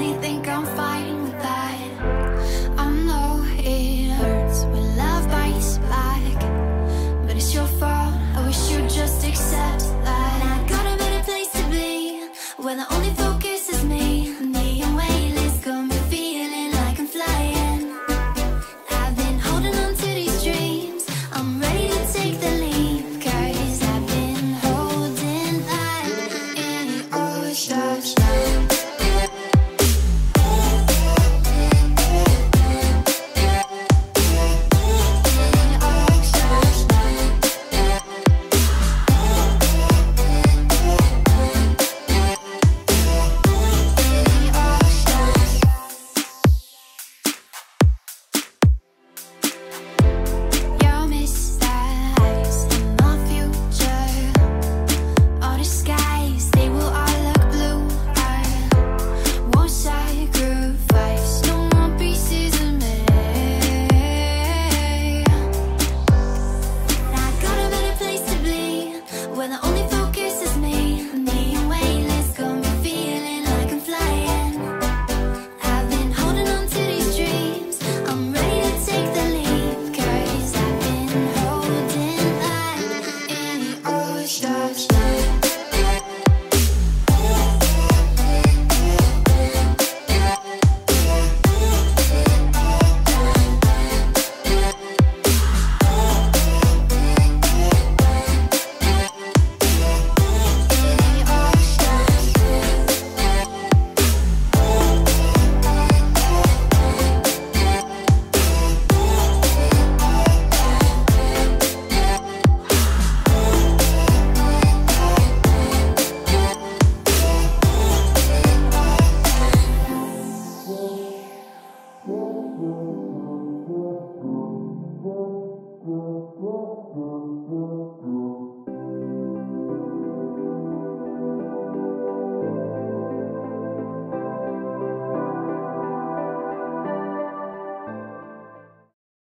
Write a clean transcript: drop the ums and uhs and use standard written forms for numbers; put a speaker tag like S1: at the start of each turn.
S1: really think I'm fine with that. I know it hurts when love bites back, but it's your fault, I wish you'd just accept that. I got a better place to be, where the